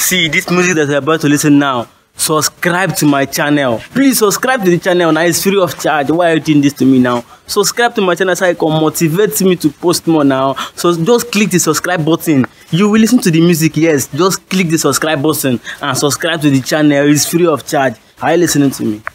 See this music that you're about to listen now. Subscribe to my channel. Please subscribe to the channel now. It's free of charge. Why are you doing this to me now? Subscribe to my channel so it can motivate me to post more now. So just click the subscribe button. You will listen to the music, yes. Just click the subscribe button and subscribe to the channel. It's free of charge. Are you listening to me?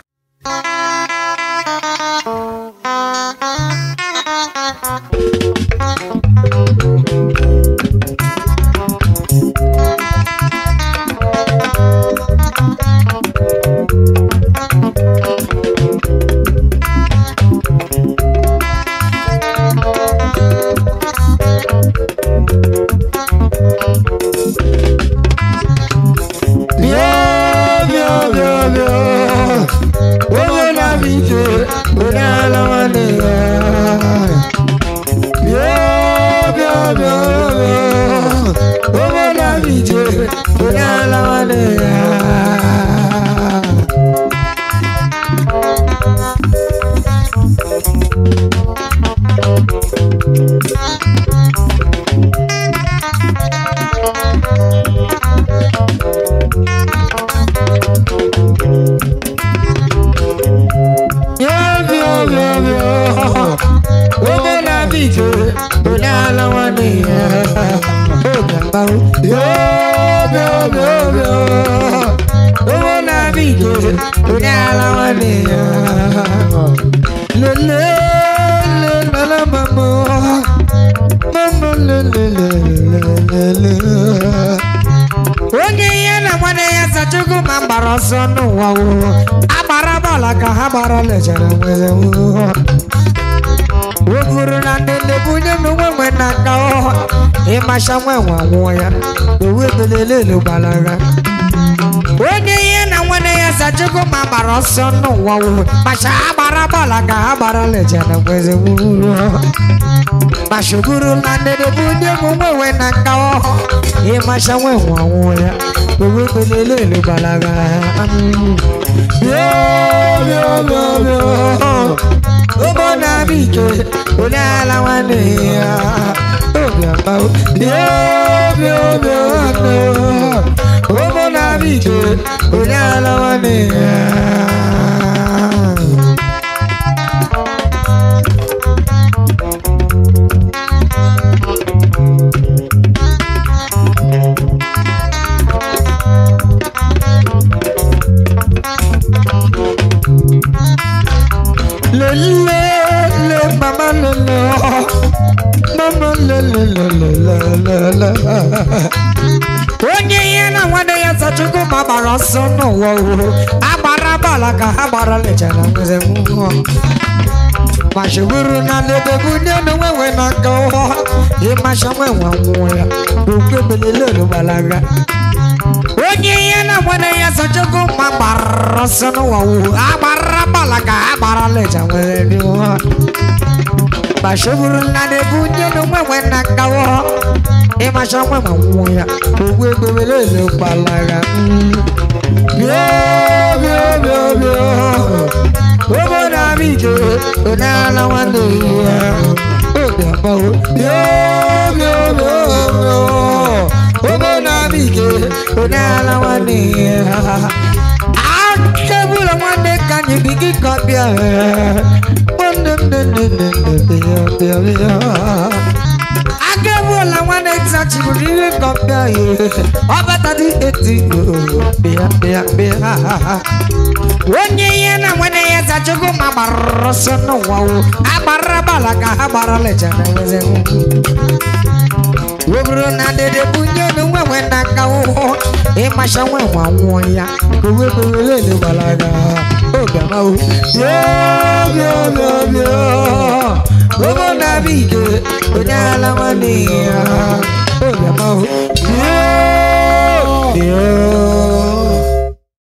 Yeah.